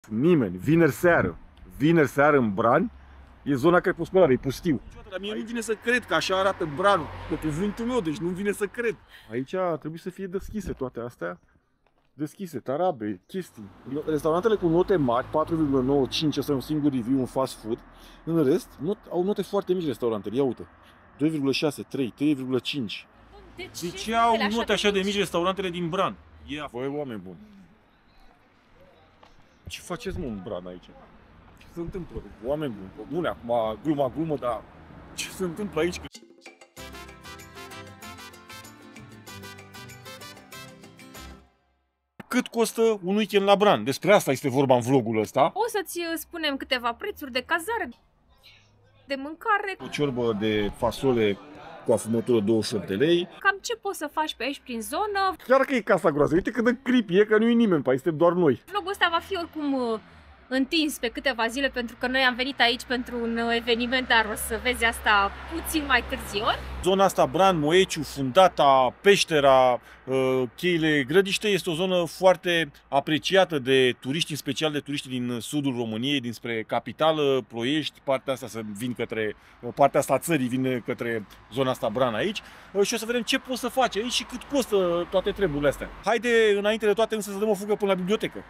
Nimeni. Vineri seară în Bran, e zona crepusculară, e pustiu. Dar mie nu vine să cred că așa arată Branul, pe cuvântul meu, deci nu vine să cred. Aici ar trebui să fie deschise toate astea. Deschise, tarabe, chestii. Restaurantele cu note mari, 4,95, ăsta e un singur review, un fast food. În rest, au note foarte mici restaurantele, ia uite. 2,6, 3, 3,5. De ce au note așa de mici restaurantele din Bran? Voi oameni buni. Ce faceți, mă, în Bran aici? Ce se întâmplă? Oameni buni, bune, acum glumă, dar ce se întâmplă aici? Cât costă un weekend la Bran? Despre asta este vorba în vlogul ăsta. O să-ți spunem câteva prețuri de cazare, de mâncare. O ciorbă de fasole cu afumătură 28 de lei. Cam ce poți să faci pe aici prin zonă. Chiar că e casa groază. Uite cât de creepy e, că nu e nimeni pe aici, suntem doar noi. Vlogul ăsta va fi oricum întins pe câteva zile, pentru că noi am venit aici pentru un eveniment, dar o să vezi asta puțin mai târziu. Zona asta, Bran, Moeciu, Fundata, Peștera, Cheile Grădiște, este o zonă foarte apreciată de turiști, în special de turiști din sudul României, dinspre capitală, Ploiești, partea asta să vin către, partea asta a țării vine către zona asta Bran aici. Și o să vedem ce poți să faci aici și cât costă toate treburile astea. Haide, înainte de toate, însă să dăm o fugă până la bibliotecă.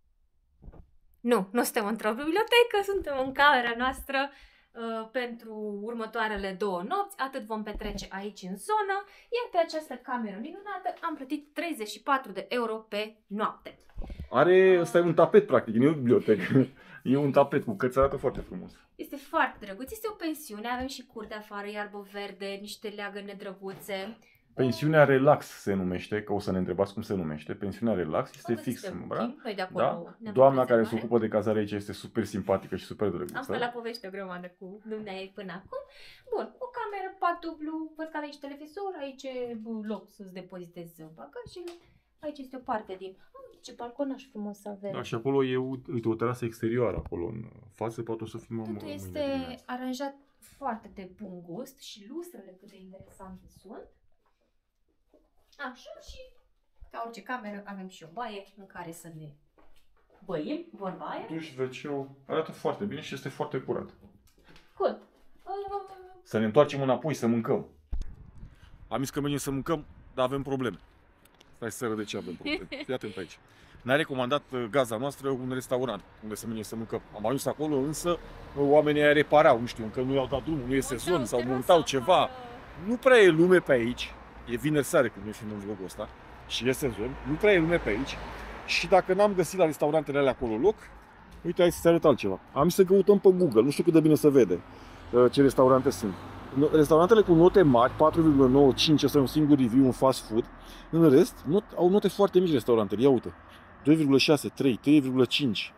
Nu suntem într-o bibliotecă, suntem în camera noastră pentru următoarele 2 nopți. Atât vom petrece aici în zonă, iar pe această cameră minunată am plătit 34 de euro pe noapte. Ăsta e un tapet, practic, nu e o bibliotecă. E un tapet cu cărți, arată foarte frumos. Este foarte drăguț, este o pensiune, avem și curte afară, iarbă verde, niște leagăne drăguțe. Pensiunea Relax se numește, că o să ne întrebați cum se numește. Pensiunea Relax este fix în Bran. Da? Doamna care se ocupă de cazare aici este super simpatică și super drăguță. Am stat la povești o grămadă cu dumneavoastră până acum. Bun, o cameră, pat dublu, văd că aici televizor, aici e loc să-ți depozitezi bagajele. Aici este o parte din... ce balconaș frumos avem. Da, și acolo e uite, o terasă exterioară acolo în față, poate o să filmăm. Totul este aranjat foarte de bun gust și lustrele cât de interesante sunt. Așa, și ca orice cameră avem și o baie în care să ne băim, vorba aia. Duș, wc arată foarte bine și este foarte curat. Cool. Să ne întoarcem înapoi să mâncăm. Am zis că mergem să mâncăm, dar avem probleme. Stai să de ce avem probleme. Fii atent aici. Ne-a recomandat gazda noastră un restaurant unde să mergem să mâncăm. Am ajuns acolo, însă oamenii aia reparau, nu știu, încă nu i-au dat drumul, nu e sezon sau montau ceva. Nu prea e lume pe aici. E vineri seară când noi filmăm vlogul ăsta și e sezon, nu prea e lume pe aici. Și dacă n-am găsit la restaurantele alea acolo loc, uite, hai să-ți arăt altceva. Am să căutăm pe Google, nu știu cât de bine se vede ce restaurante sunt. Restaurantele cu note mari, 4,95, ăsta e un singur review, un fast food. În rest, au note foarte mici restaurantele, ia uite. 2,6, 3, 3,5,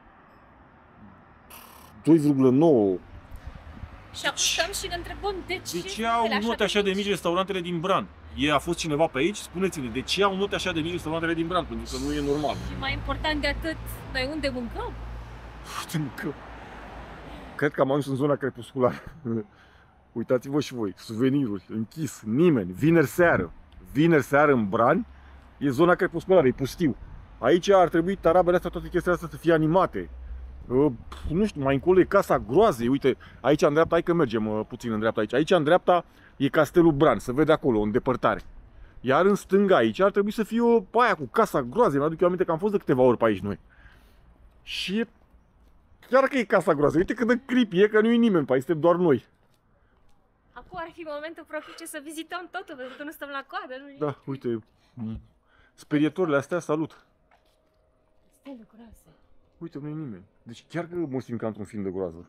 2,9. Și acum stăm și ne întrebăm de ce au note așa de mici restaurantele din Bran. A fost cineva pe aici? Spuneți-ne, de ce au note așa de mici restaurantele din Bran? Pentru că nu e normal. Și mai important de atât, noi unde mâncăm? Unde mâncăm? Cred că am ajuns în zona crepusculară. Uitați-vă și voi, suveniruri, închis, nimeni, vineri seară în Bran, e zona crepusculară, e pustiu. Aici ar trebui tarabele astea, toate chestiile astea să fie animate. Nu știu, mai încolo e Casa Groazei, uite, aici în dreapta, hai că mergem puțin în dreapta aici. Aici în dreapta e Castelul Bran, se vede acolo, în depărtare. Iar în stânga aici ar trebui să fie o aia cu Casa Groazei, mi-aduc eu aminte că am fost de câteva ori pe aici noi. Și chiar că e Casa Groazei, uite cât de creepy e, că nu e nimeni pe aici, suntem doar noi. Acum ar fi momentul propice să vizităm totul, pentru că nu stăm la coadă, nu? Da, uite, sperietorile astea, salut. Stele groase. Uite, nu e nimeni. Deci chiar că mă simt ca într-un film de groază.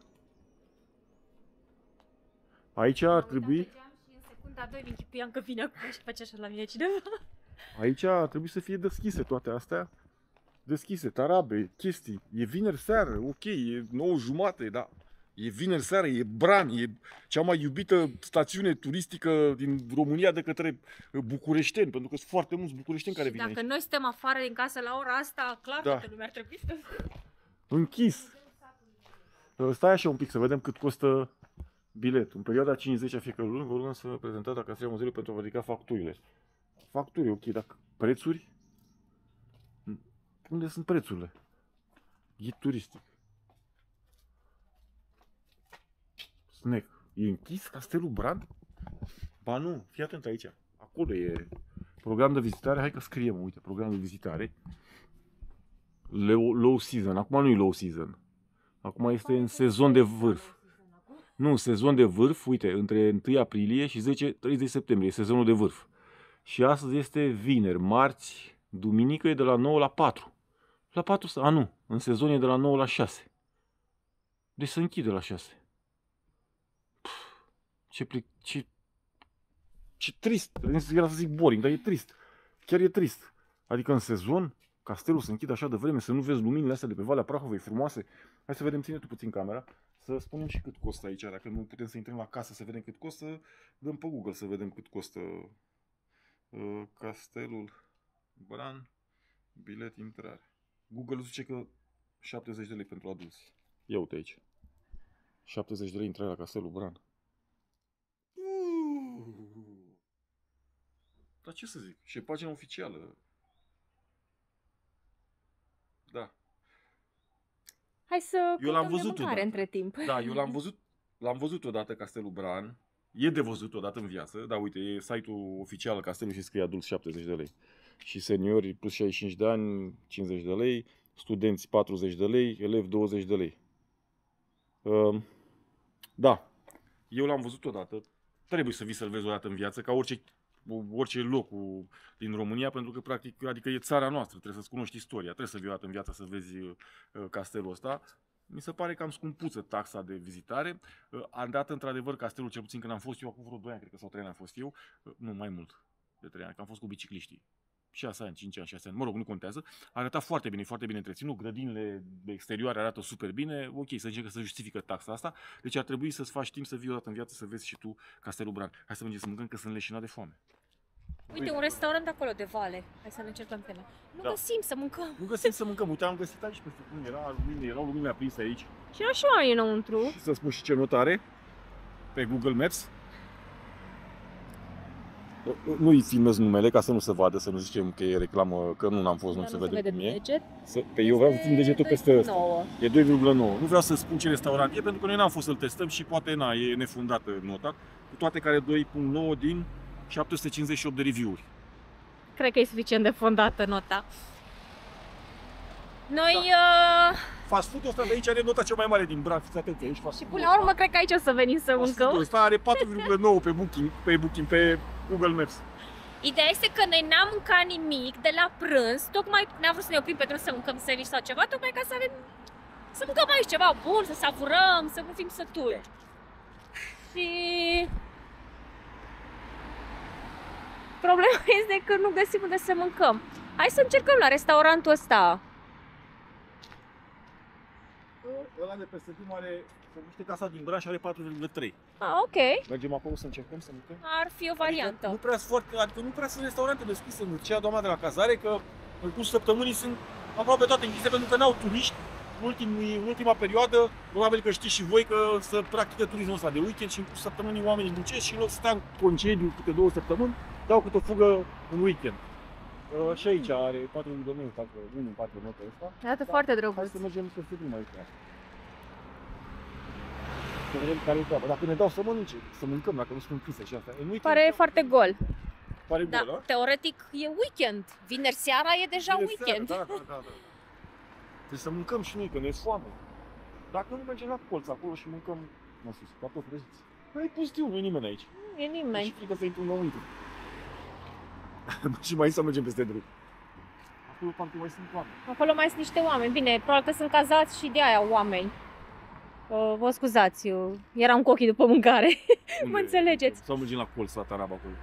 Aici ar trebui... Și în secunda 2 închipuiam că vine acum și face așa la mine cineva. Aici ar trebui să fie deschise toate astea. Deschise, tarabe, chestii. E vineri seară, ok, e 9:30, dar e vineri seară, e Bran, e cea mai iubită stațiune turistică din România de către bucureșteni, pentru că sunt foarte mulți bucureșteni care vin aici. Dacă noi suntem afară din casă la ora asta, clar că lumea ar trebui să... Închis. Stai așa un pic să vedem cât costă biletul. În perioada 50 a fiecare lună vă rugăm să prezentați la Caseria Muzeului pentru a vă ridica facturile. Facturi, ok, dacă prețuri? Unde sunt prețurile? Ghid turistic. Snack. E închis Castelul Bran? Ba nu, fii atent aici. Acolo e program de vizitare. Hai că scriem, uite, program de vizitare. Low season. Acum nu e low season. Acum este în sezon de vârf. Nu, sezon de vârf, uite, între 1 aprilie și 30 septembrie, e sezonul de vârf. Și astăzi este vineri, marți, duminică e de la 9 la 4. La 4, a nu, în sezon e de la 9 la 6. Deci se închide la 6. Ce trist, era să zic boring, dar e trist. Chiar e trist. Adică în sezon, castelul se închide așa de vreme, să nu vezi luminile astea de pe Valea Prahovei frumoase. Hai să vedem, ține tu puțin camera, să spunem și cât costă aici. Dacă nu putem să intrăm la casă să vedem cât costă, dăm pe Google să vedem cât costă Castelul Bran, bilet intrare. Google zice că 70 de lei pentru adulți. Ia uite aici. 70 de lei intrare la Castelul Bran. Dar ce să zic? Și e pagina oficială. Da. Hai să Eu l-am văzut mâncare între timp. Da, eu l-am văzut odată Castelul Bran. E de văzut odată în viață. Da, uite, e site-ul oficial al castelului și scrie adulți 70 de lei. Și seniori plus 65 de ani, 50 de lei. Studenți 40 de lei, elevi 20 de lei. Da, eu l-am văzut odată. Trebuie să vii să-l vezi odată în viață, ca orice loc din România, pentru că practic, adică e țara noastră, trebuie să-ți cunoști istoria, trebuie să vii odată în viață să vezi castelul ăsta. Mi se pare cam scumpuță taxa de vizitare. Am dat într-adevăr castelul, cel puțin când am fost eu, acum vreo 2 ani, cred că sau 3 ani am fost eu, nu mai mult de 3 ani, că am fost cu bicicliștii. 6 ani, 5 ani, 6 ani, mă rog, nu contează. A arătat foarte bine întreținut, grădinile exterioare arată super bine, ok, să zicem că se justifică taxa asta, deci ar trebui să-ți faci timp să vii odată în viață să vezi și tu Castelul Bran. Hai să mergem să mâncăm, că sunt leșinat de foame. Uite, un restaurant acolo de vale. Hai să ne încercăm tema. Nu găsim să mâncăm. Nu găsim să mâncăm. Uite, am găsit aici peste cum erau luminile aprinse aici. Și erau și oameni înăuntru. Și să spun și ce notare pe Google Maps. Nu-i filmez numele ca să nu se vadă, să nu zicem că e reclamă, că nu am fost, nu se vede cum e. Pe eu vreau să țin degetul peste ăsta. E 2,9. Nu vreau să spun ce restaurant e, pentru că noi n-am fost să-l testăm și poate e nefundată nota. Cu toate care 2,9 din 758 de review-uri. Cred că e suficient de fondată nota. Noi... Fast food-ul ăsta de aici are nota cea mai mare din Bran, fiți atenți, aici fast food. Și până la urmă cred că aici o să venim să mâncăm. Ăsta are 4,9 pe Google Maps. Ideea este că noi n-am mâncat nimic de la prânz, tocmai n-am vrut să ne oprim pe drum să mâncăm sandwich sau ceva, tocmai ca să avem... Să mâncăm aici ceva bun, să savurăm, să nu fim sături. Și... Problema este că nu găsim unde să mâncăm. Hai să încercăm la restaurantul ăsta. Ăla de peste drum se numește Casa din Bran și are 4,3. Ah, ok. Mergem acolo să încercăm să mâncăm? Ar fi o variantă. Adică nu prea sunt restaurante deschise în cea doamna de la cazare, că în cursul săptămânii sunt aproape toate închise pentru că n-au turiști. În ultima perioadă, probabil că știți și voi că se practică turismul ăsta de weekend și în cursul săptămânii oamenii muncesc și în loc să stea în concediu câte 2 săptămâni, dau câte o fugă în weekend. Și aici are 4 domeni, 1 în 4 note ăsta. Arată foarte drăguț. Hai să mergem să filmăm aici. Să vedem care e treaba. Dacă ne dau să mănânce, să mâncăm, dacă nu sunt închise și astea. Pare foarte gol. Pare da, gol, teoretic e weekend. Vineri seara e deja weekend. Da. Deci să mâncăm și noi, că ne e foame. Dacă nu mergem la colț acolo și mâncăm, nu știu, cartofi prăjiți. Nu e pustiu, nu e nimeni aici. Nu e nimeni. Și frică să intru înăuntru. Și mai să mergem peste drum. Acolo parcă mai sunt oameni. Acolo mai sunt niște oameni. Bine, probabil că sunt cazați și de aia oameni. Vă scuzați, eu eram cu ochii după mâncare. Mă înțelegeți? Sau mergem la colț, la Taraba acolo.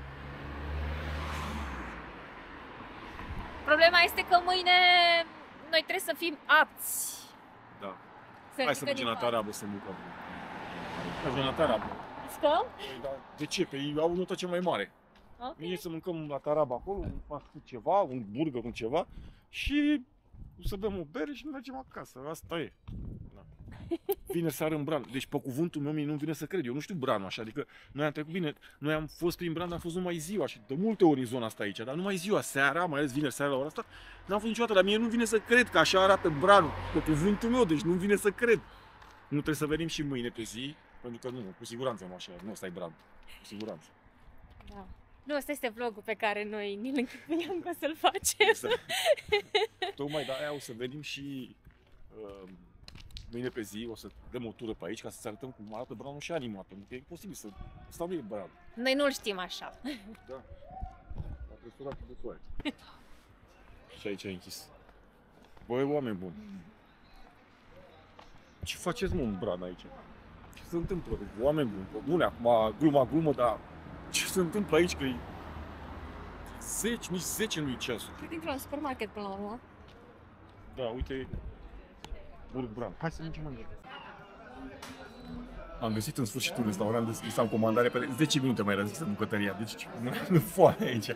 Problema este că mâine noi trebuie să fim apți. Da. Hai să mergem la Taraba să mâncăm. Mergem la Taraba. Stăm? De ce? Că ei au nota cea mai mare. Okay. Mâine să mâncăm la Taraba acolo, un fast food ceva, un burger, un ceva și să bem o bere și mergem acasă. Asta e. Brana. Vineri seară în Bran. Deci pe cuvântul meu mie nu vine să cred. Eu nu știu Branul așa. Adică noi am trecut bine. Noi am fost prin Bran, dar am fost numai ziua și de multe ori în zona asta aici. Dar numai ziua, seara, mai ales vineri seara la ora asta, n-am fost niciodată. Dar mie nu vine să cred că așa arată Branul. Pe cuvântul meu, deci nu vine să cred. Nu trebuie să venim și mâine pe zi, pentru că nu, cu siguranță nu așa, nu ăsta e Bran. Cu siguranță. Da. Nu, ăsta este vlogul pe care noi ni-l închipuiam ca să-l facem. Tocmai de aia o să venim și mâine pe zi, o să dăm o tură pe aici ca să-ți arătăm cum arată Branul și animat, pentru că e imposibil să stau nu e Bran. Noi nu-l știm așa. Da. La restaurantul de soare. Și aici e închis. Băi, oameni buni. Ce faceți, mă, în Bran aici? Ce se întâmplă? Oameni buni, nu acum, glumă, dar ce se întâmplă aici? Că e 10, nici 10 nu-i ceasul. Cred că intră la supermarket până la urmă. Da, uite, Burg Bran. Hai să mergem mai. Am găsit în sfârșit un restaurant deschis, am comandare pe 10 minute mai era deschisă bucătăria, deci nu foame aici.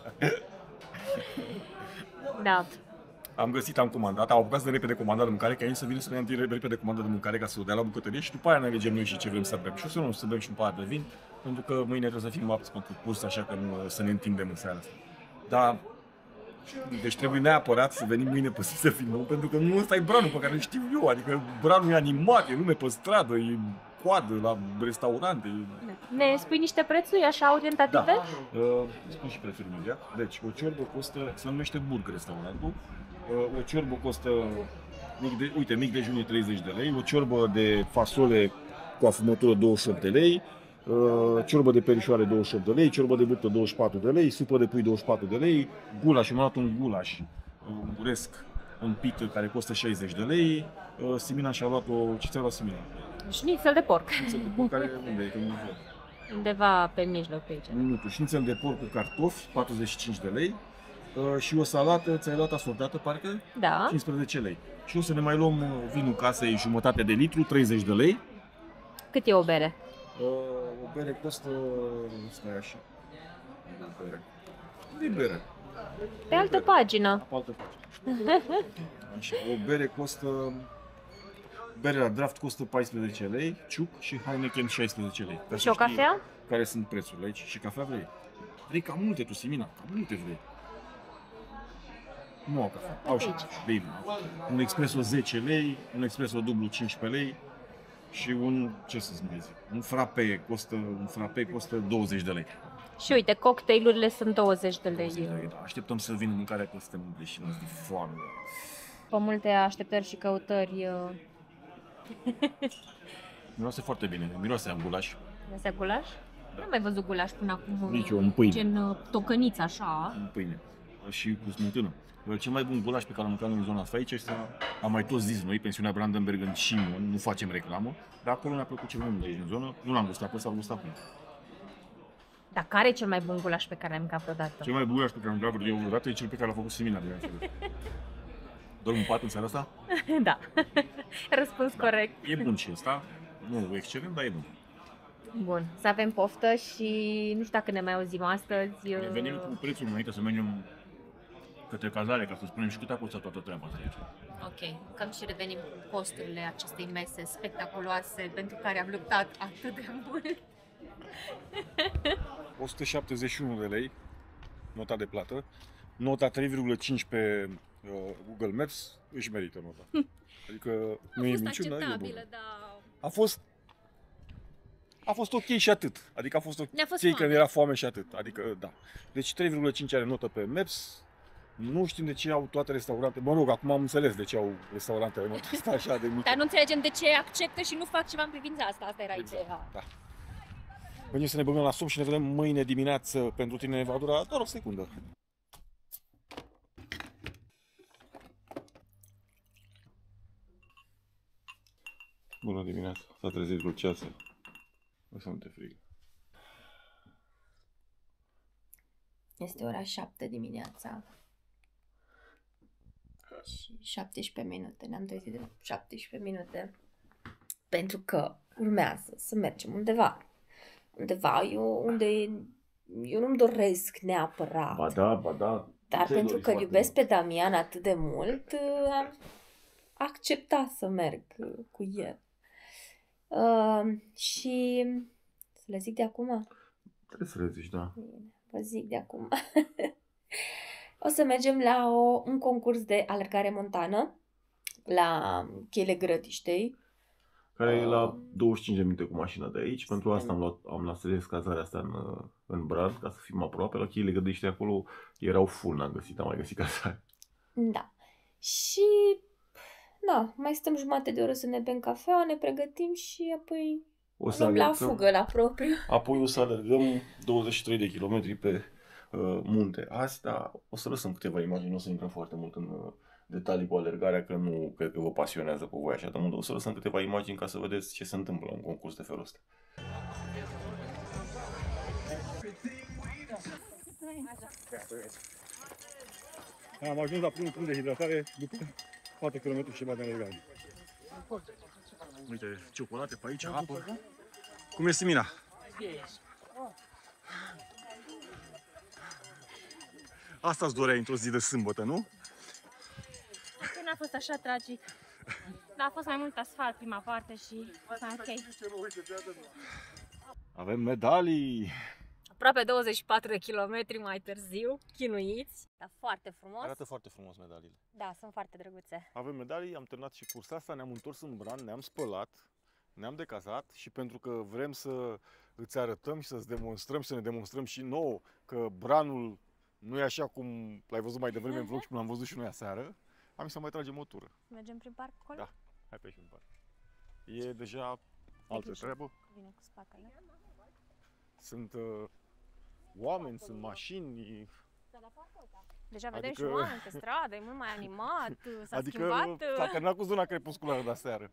Da. Am comandat, am apucat să dăm repede comanda de mâncare, ca ei să vină să ne ia repede comanda de mâncare ca să o dea la bucătărie și după aia ne alegem noi și ce vrem să bem. Și o să nu să bem și un pahar de vin, pentru că mâine trebuie să fim apți pentru curs, așa că nu să ne întindem în seara asta. Dar deci trebuie neapărat să venim mâine pe zi să filmăm, pentru că nu ăsta e Branul pe care îl știu eu, adică Branul e animat, e lume pe stradă, e coadă la restaurante. Ne spui niște prețuri așa orientative? Da. Spun și prețuri imediat. Deci o ciorbă costă, se numește Burg restaurantul, o ciorbă costă, mic dejun e 30 de lei, o ciorbă de fasole cu afumătură 28 de lei, ciorbă de perișoare 28 de lei, ciorbă de burtă 24 de lei, supă de pui 24 de lei, gulaș, am luat un gulaș uresc în pită care costă 60 de lei, Simina și-a luat ce ți-a luat Simina? Șnițel de porc. Șnițel de porc care unde e? Că nu Undeva pe mijloc pe aici. Minutul. Șnițel de porc cu cartofi, 45 de lei. Și o salată, ți-ai luat asortată, parcă? Da. 15 lei. Și o să ne mai luăm vinul casei, jumătate de litru, 30 de lei. Cât e o bere? O bere costă... Stai așa. Unde-i bere? Pe altă pagină. Pe altă pagină. Așa. O bere costă... Bere la draft costă 14 lei, ciuc și Heineken 16 lei. Și o cafea? Care sunt prețurile aici? Și cafea vrei? Vrei cam multe tu, Simina, cam multe vrei. Nu au cafea, au și bine. Un espresso 10 lei, un espresso dublu 15 lei și un, ce să-ți mai zic, un frappe costă 20 de lei. Și uite, cocktailurile sunt 20 de lei. Da. Așteptăm să vină mâncarea că suntem umple și ne-ați de foame. Pe multe așteptări și căutări. Miroase foarte bine, miroase am gulaș. Miroase gulaș? Nu am mai văzut gulaș până acum. Nici eu, în pâine. Gen tocăniță așa. În pâine. Și cu smântână. Cel mai bun gulaș pe care l-am mâncat în zona asta aici este, am mai tot zis noi, pensiunea Brandenburg în Cimon, nu facem reclamă, dar acolo ne-a plăcut cel mai mult de aici în zonă. Nu l-am gustat pe ăsta, l-am gustat pe ăsta. Dar care e cel mai bun gulaș pe care l-am mâncat vreodată? Cel mai bun gulaș pe care l-am mâncat vreodată e cel pe care l-a făcut Simina. Dorm în pat în seara asta? Da. Răspuns corect. E bun și ăsta. Nu excelent, dar e bun. Bun. Să avem poftă și nu știu dacă ne mai auzim astăzi. Ne venim cu prețul înainte să mergem către cazare, ca să spunem și cât a costat toată treaba asta aici. Ok. Cam și revenim cu costurile acestei mese spectaculoase pentru care am luptat atât de mult. 171 de lei, nota de plată. Nota 3,5 pe Google Maps își merită nota. Adică nu e minciună, e bună. Dar... A fost ok și atât. Adică a fost ok că era foame și atât. Adică da. Deci 3,5 are notă pe Maps. Nu știm de ce au toate restaurante. Mă rog, acum am înțeles de ce au restaurante nota asta așa de mică. Dar nu înțelegem de ce acceptă și nu fac ceva în privința asta. Asta era ideea. Da. Venim să ne băgăm la somn și ne vedem mâine dimineață. Pentru tine va dura doar o secundă. Bună dimineața, s-a trezit Luceasă. O să nu te frig. Este ora 7 dimineața. Și 17 minute. Ne-am trezit de 17 minute. Pentru că urmează să mergem undeva. Undeva unde eu nu-mi doresc neapărat. Ba da. Dar pentru că iubesc pe Damian atât de mult, accepta să merg cu el. Și să le zic de acum? Trebuie să le zici, da. Bine, vă zic de acum. O să mergem la un concurs de alergare montană la Cheile Grădiștei. Care e la 25 de minute cu mașina de aici. Pentru asta am luat cazarea asta în Brad, ca să fim aproape. La Cheile Grădiștei acolo erau full, am mai găsit cazare. Da. Și da, mai stăm jumătate de oră să ne bem cafea, ne pregătim și apoi o să luăm la fugă la propriu. Apoi o să alergăm 23 de kilometri pe munte. Asta o să lăsăm câteva imagini, nu o să intrăm foarte mult în detalii cu alergarea, că nu cred că vă pasionează pe voi așa de mult. O să lăsăm câteva imagini ca să vedeți ce se întâmplă la un concurs de felul ăsta. Am ajuns la primul punct de hidratare după 4 km și ceva de alergare. Uite, ciocolate pe aici, apă. Cum este, Mina? Asta îți doreai într-o zi de sâmbătă, nu? Nu a fost așa tragic. Dar a fost mai mult asfalt prima parte și ok. Avem medalii! Aproape 24 de kilometri mai târziu, chinuiți, dar foarte frumos. Arată foarte frumos medaliile. Da, sunt foarte drăguțe. Avem medalii, am terminat și cursa asta, ne-am întors în Bran, ne-am spălat, ne-am decazat și pentru că vrem să îți arătăm și să-ți demonstrăm și să ne demonstrăm și nouă că Branul nu e așa cum l-ai văzut mai devreme în vlog și cum l-am văzut și noi aseară, am să mai tragem o tură. Mergem prin parc acolo? Da, hai pe aici în parc. E deja altă treabă. Vine cu spatele. Sunt oameni, sunt mașini. Deja vedem și oameni pe stradă, e mult mai animat, s-a Adică s-a terminat cu zona crepusculară de aseară.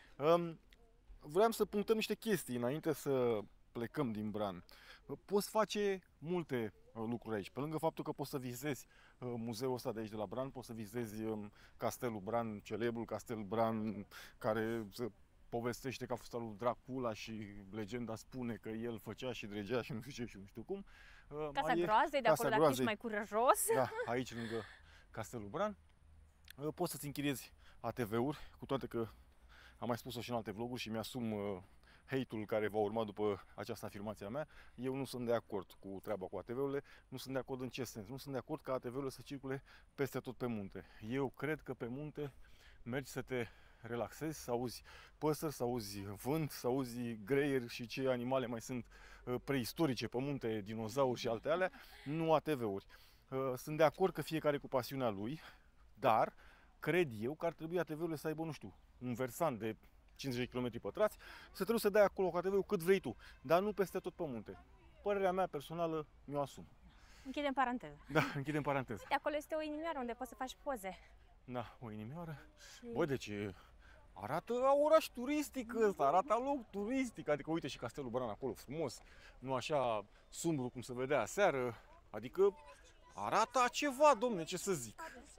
Vreau să punctăm niște chestii înainte să plecăm din Bran. Poți face multe lucruri aici. Pe lângă faptul că poți să vizezi muzeul ăsta de aici de la Bran, poți să vizezi castelul Bran, celebrul castel Bran, care se povestește că a fost al lui Dracula și legenda spune că el făcea și dregea și nu știu ce și nu știu cum. Casa Groazei, de acolo dacă ești mai curajos. Da, aici lângă castelul Bran. Poți să-ți închiriezi ATV-uri, cu toate că am mai spus-o și în alte vloguri și mi-asum hate-ul care va urma după această afirmație a mea. Eu nu sunt de acord cu treaba cu ATV-urile, nu sunt de acord în ce sens? Nu sunt de acord ca ATV-urile să circule peste tot pe munte. Eu cred că pe munte mergi să te relaxezi, să auzi păsări, să auzi vânt, să auzi greieri și ce animale mai sunt preistorice pe munte, dinozauri și alte alea, nu ATV-uri. Sunt de acord că fiecare cu pasiunea lui, dar cred eu că ar trebui ATV-urile să aibă, nu știu, un versant de 50 de km pătrați, să trebuie să dai acolo cu ATV-ul cât vrei tu, dar nu peste tot pe munte. Părerea mea personală, mi-o asum. Închidem paranteză. Da, închidem paranteză. De acolo este o inimioară unde poți să faci poze. Da, o inimioară. Băi, deci arată oraș turistic ăsta, arată loc turistic, adică uite și castelul Bran acolo frumos, nu așa sumbru cum se vedea aseară, adică arată ceva, domne, ce să zic.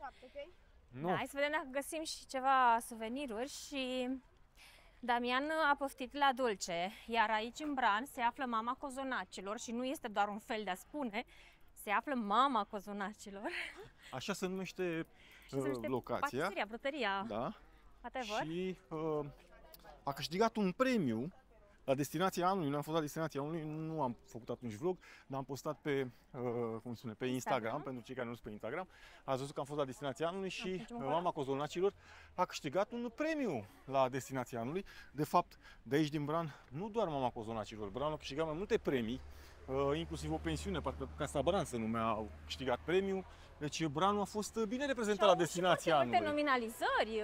No. Da, hai să vedem dacă găsim și ceva suveniruri și Damian a poftit la dulce, iar aici în Bran se află mama cozonacilor și nu este doar un fel de a spune, se află mama cozonacilor. Așa se numește locația. Patiseria, brutăria. Da. Whatever. Și a câștigat un premiu la destinația anului. Noi am fost la destinația anului, nu am făcut atunci vlog, dar am postat pe, pe Instagram, pentru cei care nu sunt pe Instagram. Ați văzut că am fost la destinația anului și mama cozonacilor a câștigat un premiu la destinația anului. De fapt, de aici din Bran, nu doar mama cozonacilor, Bran a câștigat mai multe premii, inclusiv o pensiune, parcă Casa Bran se numea, au câștigat premiu. Deci Branul a fost bine reprezentat la destinația anului. Multe nominalizări.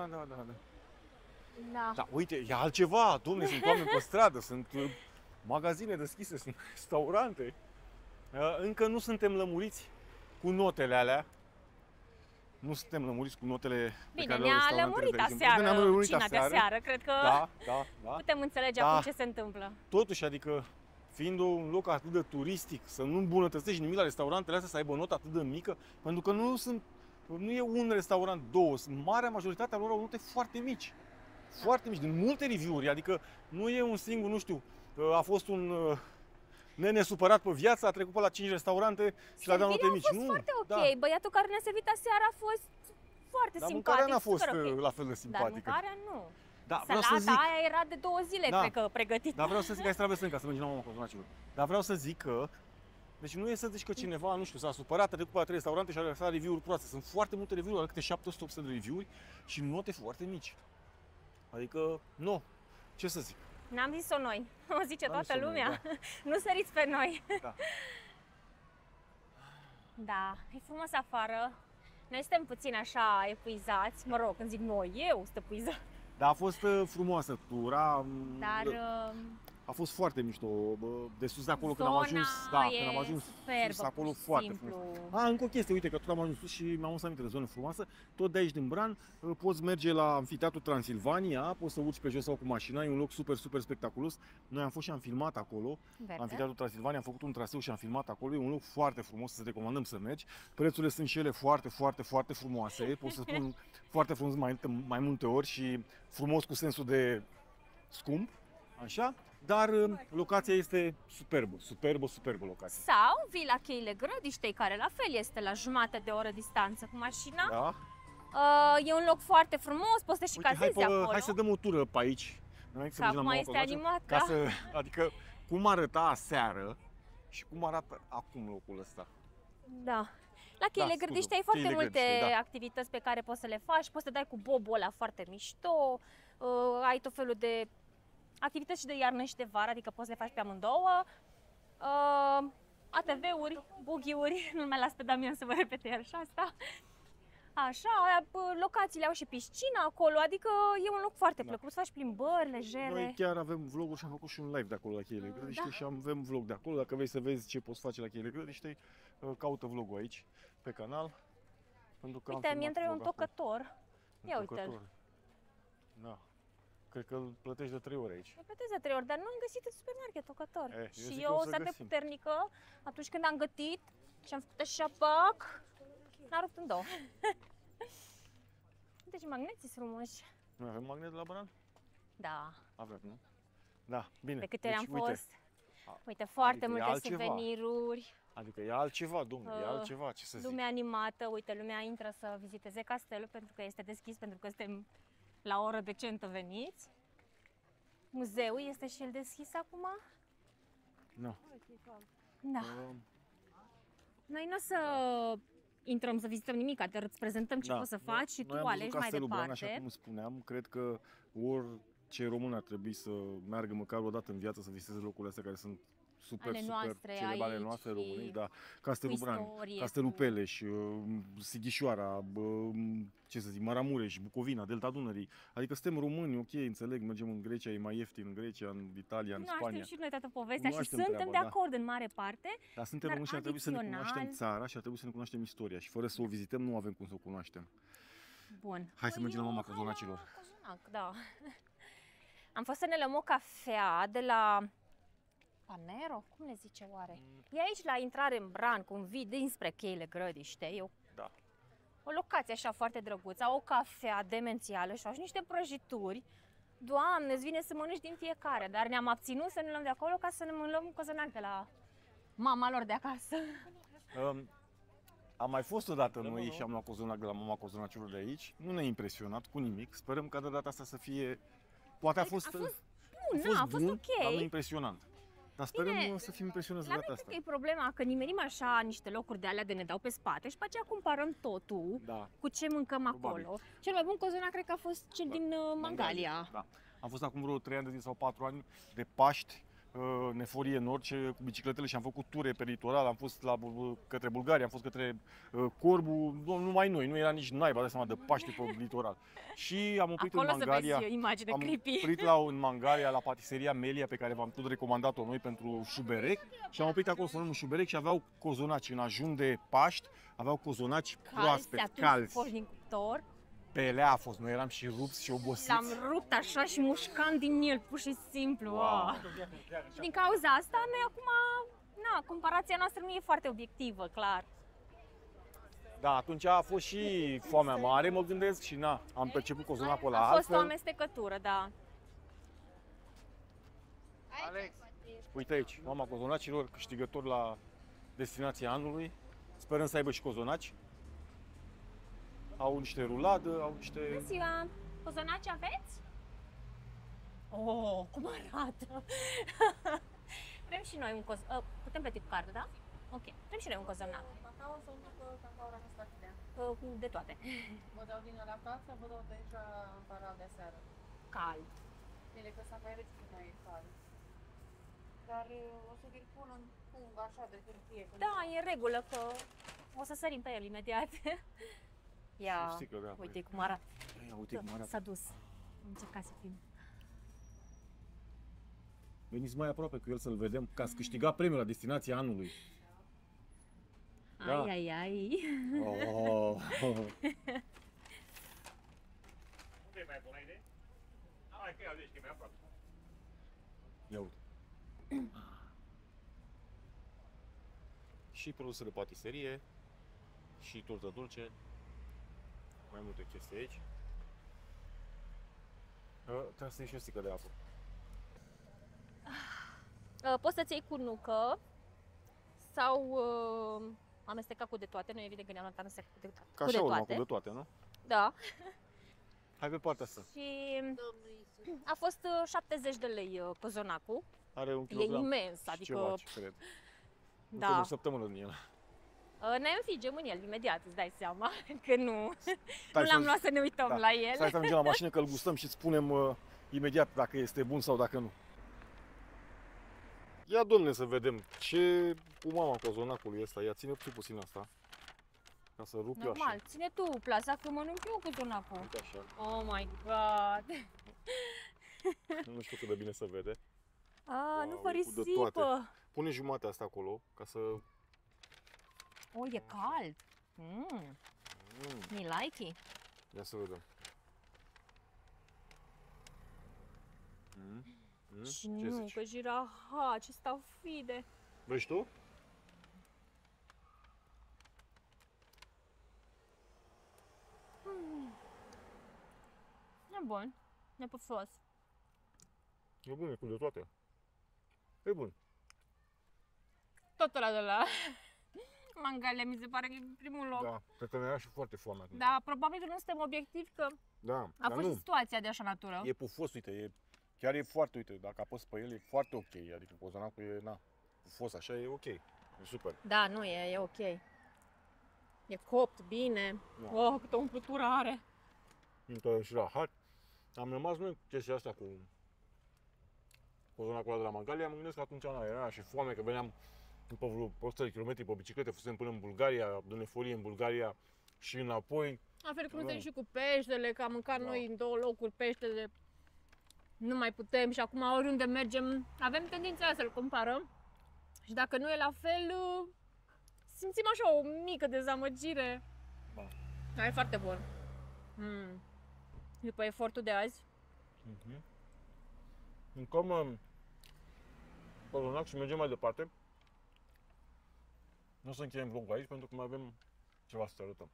Da, uite, e altceva, domne, sunt oameni pe stradă, sunt magazine deschise, sunt restaurante. Încă nu suntem lămuriți cu notele alea. Nu suntem lămuriți cu notele pe care le au restaurantele, de exemplu. Ne-am lămurit cina de aseară, cred că da. putem înțelege acum ce se întâmplă. Totuși, adică, fiind un loc atât de turistic, să nu îmbunătățești nimic la restaurantele astea, să aibă o notă atât de mică, pentru că nu e un restaurant, două, marea majoritatea lor au note foarte mici. Foarte mici, din multe review-uri, adică nu e un singur, nu știu, a fost un nene supărat pe viață, a trecut pe la 5 restaurante și le-a dat note mici. A fost foarte ok, băiatul care ne-a servit aseară a fost foarte Dar simpatic. mâncarea n-a fost super ok. la fel de Dar simpatică. mâncarea nu. Da, vreau să Salata zic, aia era de 2 zile, Da. cred că, pregătită. dar vreau să zic, hai să traversăm ca să mergem la mama cozonacilor. Dar vreau să zic că, deci nu e să zici că cineva, nu știu, s-a supărat, a trecut pe la 3 restaurante și a lăsat review-uri proaste. Sunt foarte multe review-uri, are câte 700-800 de review-uri și note foarte mici. Adică, nu, ce să zic. N-am zis-o noi, o zice N-am toată zis-o noi, lumea. Nu săriți pe noi. Da. Da, e frumos afară. Noi suntem puțin așa epuizați. Mă rog, când zic noi, eu sunt epuizat. Dar a fost frumoasă tura. Dar A fost foarte mișto. De sus de acolo când am zona ajuns, când am ajuns superbă, sus acolo pur și foarte simplu. frumos. Încă o chestie, uite că tot am ajuns sus și mi-am adus aminte de zonă frumoasă. Tot de aici din Bran poți merge la Amfiteatru Transilvania, poți să urci pe jos sau cu mașina, e un loc super, super spectaculos. Noi am fost și am filmat acolo, Verde. Amfiteatru Transilvania, am făcut un traseu și am filmat acolo, e un loc foarte frumos, să recomandăm să mergi. Prețurile sunt și ele foarte, foarte, foarte frumoase, pot să spun foarte frumos mai multe ori și frumos cu sensul de scump, așa. Dar locația este superbă, superbă, superbă locație. Sau vii la Cheile Grădiștei, care la fel este la jumătate de oră distanță cu mașina. Da? E un loc foarte frumos, poți să te și cazezi acolo. Hai să dăm o tură pe aici. Că acum este animat, ca da? să, adică cum arăta aseară și cum arată acum locul ăsta. Da. La Cheile Grădiștea ai foarte Cheile multe Grădiștei, da. activități pe care poți să le faci, poți să dai cu bobul ăla foarte mișto, ai tot felul de activități și de iarnă și de vară, adică poți să le faci pe amândouă. ATV-uri, buggy-uri, nu mai las pe Damian să vă repete iar și asta. Așa, locațiile au și piscina acolo, adică e un loc foarte plăcut, să faci plimbări legere. Noi chiar avem vlogul și am făcut și un live de acolo la Cheile Grădiștei și avem vlog de acolo. Dacă vrei să vezi ce poți face la Cheile Grădiștei, caută vlogul aici, pe canal. Pentru că uite, mi-e între un tocător. Ia uite-l. Da. Cred că îl plătești de 3 ori aici. Îl plătesc de 3 ori, dar nu am găsit în supermarket tocător. Și eu eu să sunt de găsim. puternică, atunci când am gătit și am făcut așa, pac, n-a rupt în două. Deci magneții frumoși. Noi avem magnet la Bran? Da. Avem, nu? Da, bine. De câte ori am uite, fost. Uite, foarte adică e multe altceva. suveniruri. Adică e altceva, domnule, e altceva, ce să zic. Lumea animată, uite, lumea intră să viziteze castelul pentru că este deschis, pentru că suntem la o oră decentă veniți. Muzeul este și el deschis acum? Nu. Da. Noi nu o să intrăm să vizităm nimic, te îți prezentăm ce poți să faci și tu alegi mai departe. Așa cum spuneam, cred că orice român ar trebui să meargă măcar o dată în viață să viziteze locurile astea care sunt super, ale noastre, celebre ale aici, noastre și românești, da. Castelul Bran, istorie, Castelul cu- Peleș, Sighișoara, ce să zic, Maramureș, Bucovina, Delta Dunării. Adică suntem români, ok, înțeleg, mergem în Grecia, e mai ieftin în Grecia, în Italia, în Spania. Cunoaștem și noi toată povestea și Cunoaștem suntem treaba, de acord în mare parte. Dar suntem Dar români și ar trebui să ne adițional- cunoaștem țara și ar trebui să ne cunoaștem istoria și fără să o vizităm nu avem cum să o cunoaștem. Bun. Hai să mergem la mama hai cozonacilor. la Cozonac, da. Am fost să ne luăm o cafea de la Panero, cum le zice oare? E aici la intrare în Bran, cum vii dinspre Cheile Grădiștei. Da. O locație așa foarte drăguță, au o cafea demențială și au și niște prăjituri. Doamne, îți vine să mănânci din fiecare, dar ne-am abținut să ne luăm de acolo ca să ne luăm cozonac de la mama lor de acasă. Am mai fost odată noi și am luat cozonac de la mama cozonacilor de aici. Nu ne-a impresionat cu nimic. Sperăm ca de data asta să fie... Poate a fost, Bun, a fost bun, ok. dar nu impresionant. Dar sperăm Bine, să fim impresionați de La data noi asta. cred că e problema că nimerim așa niște locuri de alea de ne dau pe spate și pe aceea cumpărăm totul Da. cu ce mâncăm Probabil. acolo. Cel mai bun cozonac cred că a fost cel din Mangalia. Da. Am fost acum vreo 3 ani de zile sau 4 ani de Paști, Neforie Nord, cu bicicletele și am făcut ture pe litoral, am fost către Bulgaria, am fost către Corbu, numai noi, nu era nici naiba, dai seama, de Paște pe litoral. Și am oprit Acolo în Mangalia. să vezi imagine Am creepy. oprit în Mangalia, la patiseria Melia, pe care v-am tot recomandat-o noi pentru șuberec. Și am oprit acolo să luăm un șuberec și aveau cozonaci în ajun de Paști, aveau cozonaci proaspeți, atunci calzi. foși din cuptor. Pelea a fost, noi eram și rupți și obosiți. L-am rupt așa și mușcam din el, pur și simplu. Wow. Și din cauza asta, noi acum, comparația noastră nu e foarte obiectivă, clar. Da, atunci a fost și foamea mare, mă gândesc, și am perceput cozonacul ăla A fost o altfel. amestecătură, da. Alex, uite aici, mama cozonacilor, câștigător la destinația anului. Sperăm să aibă și cozonaci. Au niște ruladă, au niște... Bună ziua! Cozonaci aveți? Oh, cum arată! Vrem și noi un cozonac. Putem plăti cu cardul, da? Ok. Vrem și noi un cozonac. Cacao sau după cacao rămăsatile? De toate. Vă dau din la casă, vă dau de aici în paral de seară. Cald. Bine că s-a mai rece mai e cald. Dar o să vi-l pun în pung așa de hârtie. Da, e în regulă că o să sărim pe el imediat. Ia, O sticlă de apă. uite cum arată. Ia, uite cum arată. S-a dus. Am încercat să fim. Veniți mai aproape cu el să-l vedem, ca să câștiga premiul la destinația anului. Da. Ai, ai, ai. Oh. Ia uite. Și produse de patiserie, și tortă dulce, mai multe chestii aici. Trebuie să iei și o sticlă de apă. Poți să-ți iei cu nucă sau amestecat cu de toate. Noi evident că ne-am luat amestecat cu de Ca cu de așa urma, toate. cu de toate, nu? Da. Hai pe partea asta. Și a fost 70 de lei cozonacul. Are un E kilogram. imens, și adică ceva, ce cred. da. O săptămână din el. Ne înfigem în el imediat, îți dai seama că nu Stai l-am să- luat să ne uităm da. la el. Stai să mergem la mașină că îl gustăm și îți spunem imediat dacă este bun sau dacă nu. Ia, domne, să vedem ce cu mama cozonacului ăsta. Ia, ține puțin asta. Ca să rup eu așa. Normal, ține tu plasa că mănânc eu cozonacul. Uite așa. Oh my god! Nu știu cât de bine se vede. Ah, nu Wow, fă e cu de risipă! toate. Pune jumatea asta acolo, ca să... Oh, e cald! Mi like it. Ia să vedem. Și Ce nu, zici? că jiraha, ce stafide! Vrei și tu? E bun, e pufos. E bun, e cu de toate. E bun. Tot ăla de la Mangalia mi se pare că e primul loc. Da, cred că ne-a și foarte foame acum. Da, probabil nu suntem obiectivi că Da, a dar fost nu. și situația de așa natură. E pufos, uite, chiar e foarte, uite, dacă apăs pe el e foarte ok, adică cozonacul e, pufos, așa e ok, e super. Da, nu, e ok. E copt bine. Da. Oh, câtă umplutură are. Uite, și rahat. Am rămas noi cu chestia asta cu cozonacul ăla de la Mangalia, mă gândesc că atunci era și foame, că veneam după vreo 100 de kilometri pe bicicletă, fusem până în Bulgaria, de nefolie în Bulgaria și înapoi. La fel cum Da. suntem și cu peștele, că am mâncat Da. noi în 2 locuri peștele. Nu mai putem și acum oriunde mergem avem tendința să-l comparăm. Și dacă nu e la fel, simțim așa o mică dezamăgire. Da. Dar e foarte bun. După efortul de azi. Mâncăm cozonac și mergem mai departe. Nu o să încheiem vlogul aici pentru că mai avem ceva să te arătăm.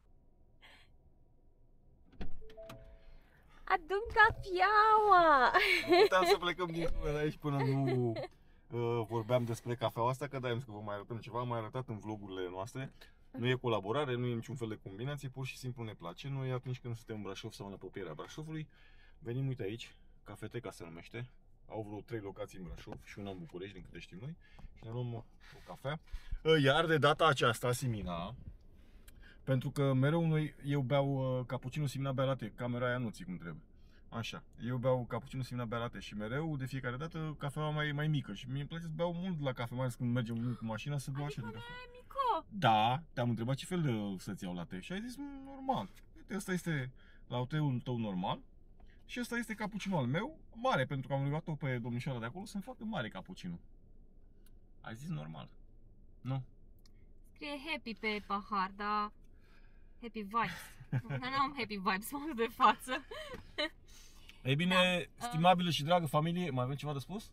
Adun cafeaua! Nu puteam să plecăm din aici până nu vorbeam despre cafeaua asta, că da, că vă mai arătăm ceva, am mai arătat în vlogurile noastre. Nu e colaborare, nu e niciun fel de combinație, pur și simplu ne place. Noi atunci când suntem în Brașov sau în apropierea Brașovului, venim, uite aici, Cafeteca se numește. Au vreo 3 locații în Brașov și una în București, din câte știm noi. Și ne luăm o cafea. Iar de data aceasta, Simina, pentru că mereu eu beau cappuccino, Simina bea latte, camera aia nu ții cum trebuie. Așa, eu beau cappuccino, Simina bea latte și mereu, de fiecare dată, cafeaua mai mică. Și mie îmi place să beau mult la cafea, mai ales când mergem mult cu mașina, să beau așa de cafea. Mică! Da, te-am întrebat ce fel de să-ți iau latte și ai zis normal. Uite, ăsta este latte-ul tău normal și ăsta este cappuccino al meu, mare, pentru că am rugat-o pe domnișoara de acolo să-mi facă mare cappuccino. Ai zis normal. Nu? Scrie happy pe pahar, dar happy vibes. Nu am happy vibes în de față. Ei bine, stimabilă și dragă familie, mai avem ceva de spus?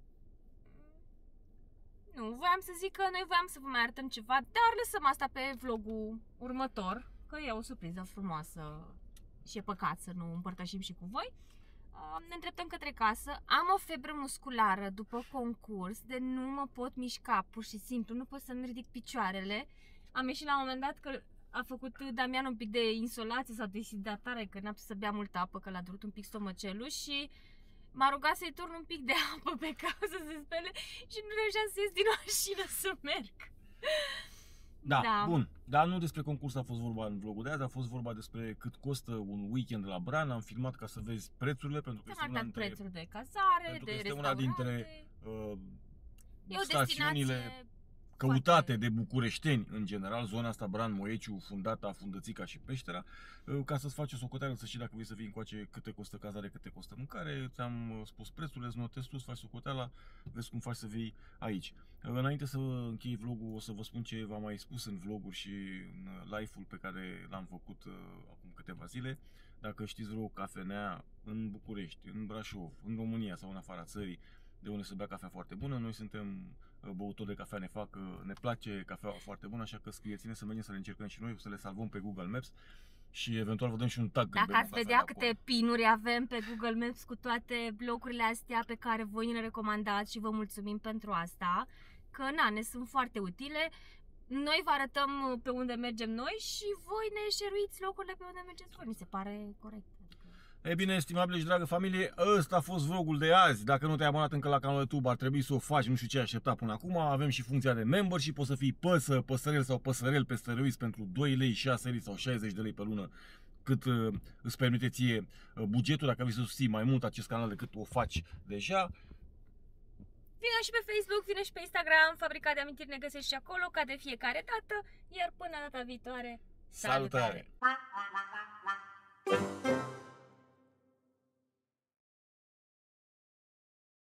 Nu, voiam să zic că noi voiam să vă mai arătăm ceva, dar lăsăm asta pe vlogul următor, că e o surpriză frumoasă și e păcat să nu împărtășim și cu voi. Ne îndreptăm către casă, am o febră musculară după concurs, de nu mă pot mișca, pur și simplu, nu pot să-mi ridic picioarele. Am ieșit la un moment dat că a făcut Damian un pic de insolație sau deshidratare, că n-a putut să bea multă apă, că l-a durut un pic stomacelul și m-a rugat să-i turn un pic de apă pe cap să se spele și nu reușeam să ies din mașină să merg. Da, bun. Dar nu despre concurs a fost vorba în vlogul de azi, a fost vorba despre cât costă un weekend la Bran. Am filmat ca să vezi prețurile, pentru că este una dintre, prețuri de cazare, de este restaurante. una dintre E o stațiunile destinație căutate de bucureșteni în general, zona asta Bran-Moieciu, Fundata, Fundățica și Peștera, ca să-ți faci o socoteală, să știi dacă vrei să vii încoace cât te costă cazare, cât te costă mâncare. Ți-am spus prețurile, îți notezi tu, îți faci socoteala, vezi cum faci să vii aici. Înainte să închei vlogul, o să vă spun ce v-am mai spus în vloguri și în live-ul pe care l-am făcut acum câteva zile. Dacă știți vreo cafenea în București, în Brașov, în România sau în afara țării, de unde se bea cafea foarte bună, noi suntem băutori de cafea, ne place cafeaua foarte bună, așa că scrieți-ne să mergem să le încercăm și noi, să le salvăm pe Google Maps și eventual vă dăm și un tag. Dacă ați vedea câte pinuri avem pe Google Maps cu toate blocurile astea pe care voi ne recomandați și vă mulțumim pentru asta, că ne sunt foarte utile. Noi vă arătăm pe unde mergem noi și voi ne șeruiți locurile pe unde mergeți voi. Mi se pare corect. E bine, estimabile și dragă familie, ăsta a fost vlogul de azi. Dacă nu te-ai abonat încă la canalul YouTube, ar trebui să o faci, nu știu ce ai așteptat până acum. Avem și funcția de member și poți să fii păsărel sau păsărel pe stăruiți pentru 2 lei, 6 lei sau 60 de lei pe lună, cât îți permite ție bugetul, dacă vrei să susții mai mult acest canal decât o faci deja. Vino și pe Facebook, vino și pe Instagram, Fabrica de Amintiri ne găsești și acolo, ca de fiecare dată, iar până data viitoare, Salutare!